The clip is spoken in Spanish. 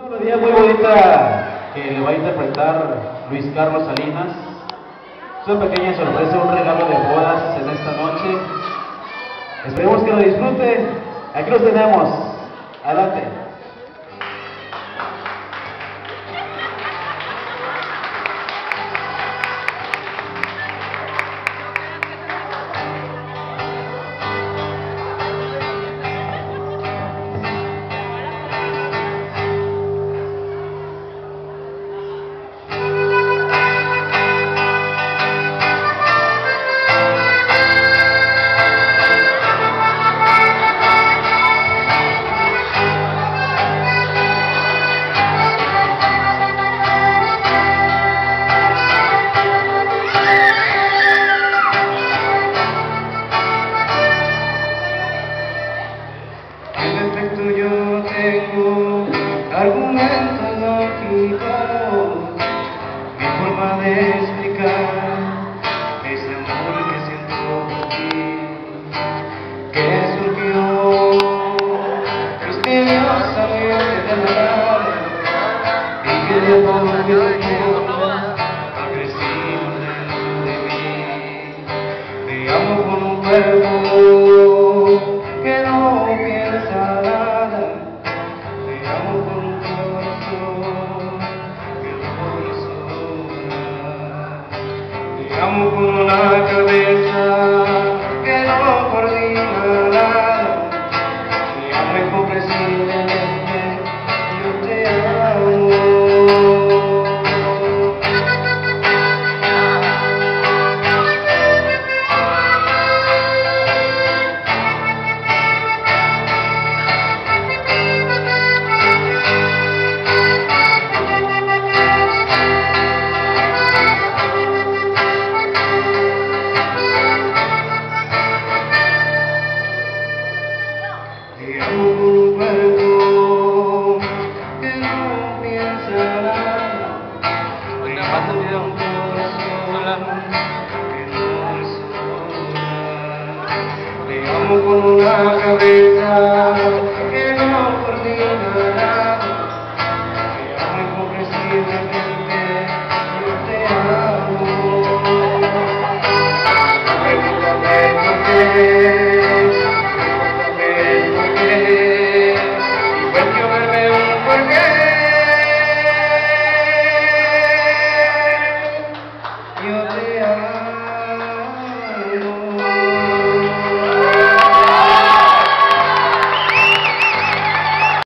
Una melodía muy bonita que le va a interpretar Luis Carlos Salinas. Es una pequeña sorpresa, un regalo de bodas en esta noche. Esperemos que lo disfrute. Aquí los tenemos. Adelante. Yo tengo argumentos lógicos, mi forma de explicar ese amor que siento por ti, que surgió misteriosamente de la nada y que de todo